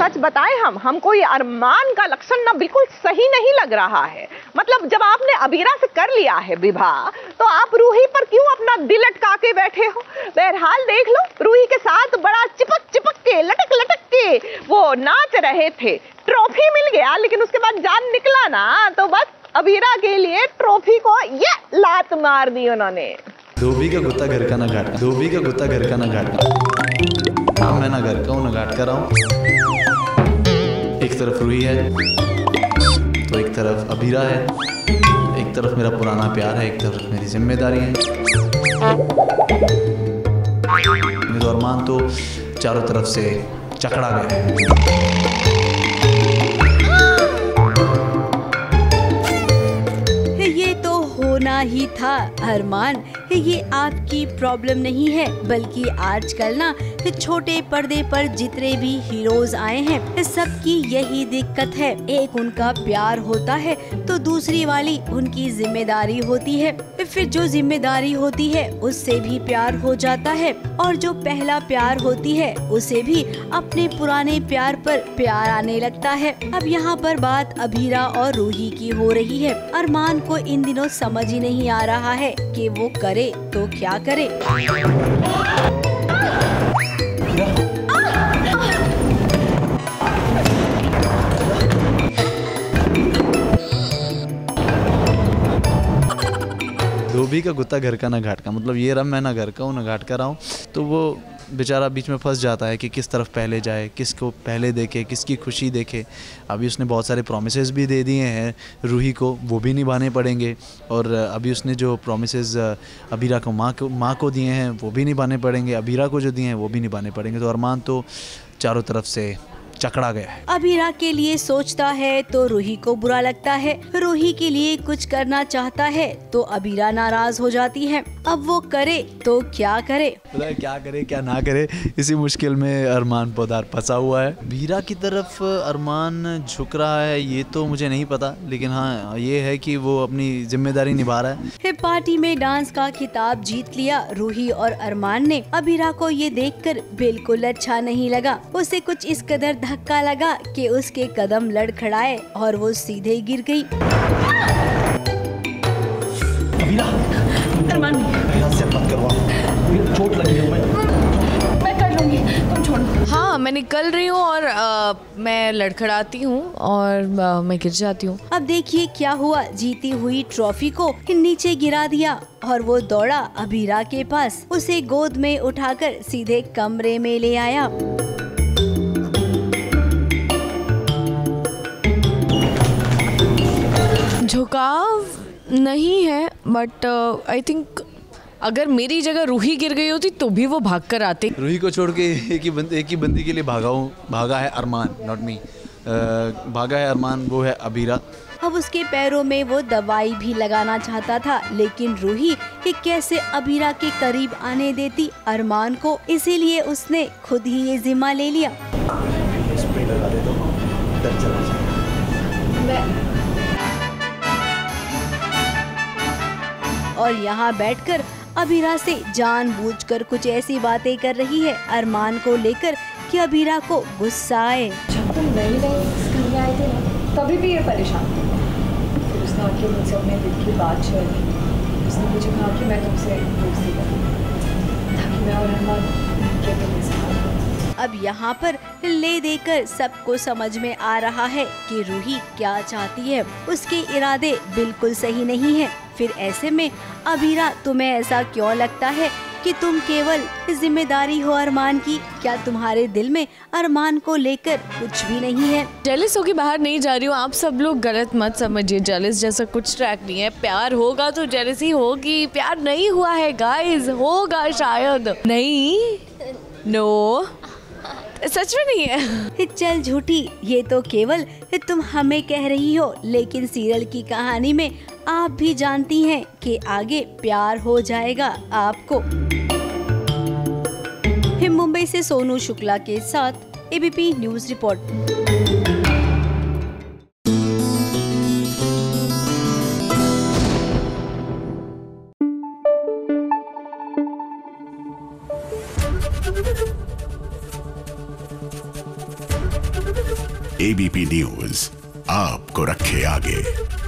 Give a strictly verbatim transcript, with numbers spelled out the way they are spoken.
सच बताएं हम हमको ये अरमान का लक्षण ना बिल्कुल सही नहीं लग रहा है। मतलब जब आपने अबीरा से कर लिया है विवाह तो आप रूही पर क्यों अपना दिल अटका के बैठे हो? बहरहाल देख लो, रूही के साथ बड़ा चिपक चिपक के लटक लटक के वो नाच रहे थे, ट्रॉफी मिल गया, लेकिन उसके बाद जान निकला ना तो बस अबीरा के लिए ट्रॉफी को ये लात मार दी उन्होंने। धोबी का गुत्ता घर का ना घाट का, धोबी का गुत्ता घर का ना घाट का, मैं ना घर का हूँ ना घाट का रहा हूँ। एक तरफ रूही है तो एक तरफ अबीरा है, एक तरफ मेरा पुराना प्यार है, एक तरफ मेरी जिम्मेदारी है। मेरा अरमान तो चारों तरफ से चकड़ा गया है। होना ही था अरमान, ये आपकी प्रॉब्लम नहीं है, बल्कि आजकल ना छोटे पर्दे पर जितने भी हीरोज आए हैं सबकी यही दिक्कत है। एक उनका प्यार होता है तो दूसरी वाली उनकी जिम्मेदारी होती है, फिर जो जिम्मेदारी होती है उससे भी प्यार हो जाता है, और जो पहला प्यार होती है उसे भी अपने पुराने प्यार पर प्यार आने लगता है। अब यहाँ पर बात अबीरा और रूही की हो रही है। अरमान को इन दिनों समझ ही नहीं आ रहा है कि वो करे तो क्या करे। धोबी का गुत्ता घर का ना घाट का, मतलब ये रहा मैं ना घर का हूँ ना घाट का रहा हूँ। तो वो बेचारा बीच में फंस जाता है कि किस तरफ पहले जाए, किसको पहले देखे, किसकी खुशी देखे। अभी उसने बहुत सारे प्रॉमिसेस भी दे दिए हैं रूही को, वो भी निभाने पड़ेंगे। और अभी उसने जो प्रॉमिसेस अबीरा को माँ को माँ को दिए हैं वो भी निभाने पड़ेंगे, अबीरा को जो दिए हैं वो भी निभाने पड़ेंगे। तो अरमान तो चारों तरफ से चकड़ा गया है। अबीरा के लिए सोचता है तो रूही को बुरा लगता है, रूही के लिए कुछ करना चाहता है तो अबीरा नाराज हो जाती है। अब वो करे तो क्या करे, पता है क्या करे क्या ना करे, इसी मुश्किल में अरमान पोदार फंसा हुआ है। अबीरा की तरफ अरमान झुक रहा है ये तो मुझे नहीं पता, लेकिन हाँ ये है कि वो अपनी जिम्मेदारी निभा रहा है। पार्टी में डांस का खिताब जीत लिया रूही और अरमान ने। अबीरा को ये देखकर बिल्कुल अच्छा नहीं लगा, उसे कुछ इस कदर धक्का लगा कि उसके कदम लड़खड़ाए और वो सीधे गिर गई। अबीरा, अरमान से मत करवाओ, चोट लगी है। मैं मैं कर लूंगी, तुम छोड़ो। हाँ मैं निकल रही हूँ और आ, मैं लड़खड़ाती हूँ और आ, मैं गिर जाती हूँ। अब देखिए क्या हुआ, जीती हुई ट्रॉफी को नीचे गिरा दिया और वो दौड़ा अबीरा के पास, उसे गोद में उठाकर सीधे कमरे में ले आया। झुकाव नहीं है, बट आई थिंक अगर मेरी जगह रूही गिर गई होती तो भी वो भाग कर आते। रूही को छोड़ के एक ही बंदी एक ही बंदी के लिए भागा हूँ, भागा है अरमान, नॉट मी। भागा है अरमान, वो है अबीरा। अब उसके पैरों में वो दवाई भी लगाना चाहता था, लेकिन रूही कि कैसे अबीरा के करीब आने देती अरमान को, इसीलिए उसने खुद ही ये जिम्मा ले लिया। और यहाँ बैठकर अबीरा से जानबूझकर कुछ ऐसी बातें कर रही है अरमान को लेकर कि अबीरा को गुस्सा आए। जब तुम नई नई स्कूल में आए थे ना, तभी भी ये परेशान थी। फिर उसने आके मुझसे अपने दिल की बात शेयर की। उसने मुझे कहा कि मैं तुमसे दोस्ती करूँ ताकि मैं और अरमान के तुम्हें सहारा। अब यहाँ पर ले देकर सबको समझ में आ रहा है कि रूही क्या चाहती है, उसके इरादे बिल्कुल सही नहीं है। फिर ऐसे में अबीरा तुम्हें ऐसा क्यों लगता है कि तुम केवल जिम्मेदारी हो अरमान की? क्या तुम्हारे दिल में अरमान को लेकर कुछ भी नहीं है? जेलस होके बाहर नहीं जा रही हूँ, आप सब लोग गलत मत समझिए। जेलस जैसा कुछ ट्रैक नहीं है, प्यार होगा तो जेलसी होगी। प्यार नहीं हुआ है गाइस, होगा शायद। नहीं, नो सच में नहीं है। चल झूठी, ये तो केवल तुम हमें कह रही हो, लेकिन सीरियल की कहानी में आप भी जानती हैं कि आगे प्यार हो जाएगा आपको। मुंबई से सोनू शुक्ला के साथ ABP news report. ABP news आपको रखे आगे।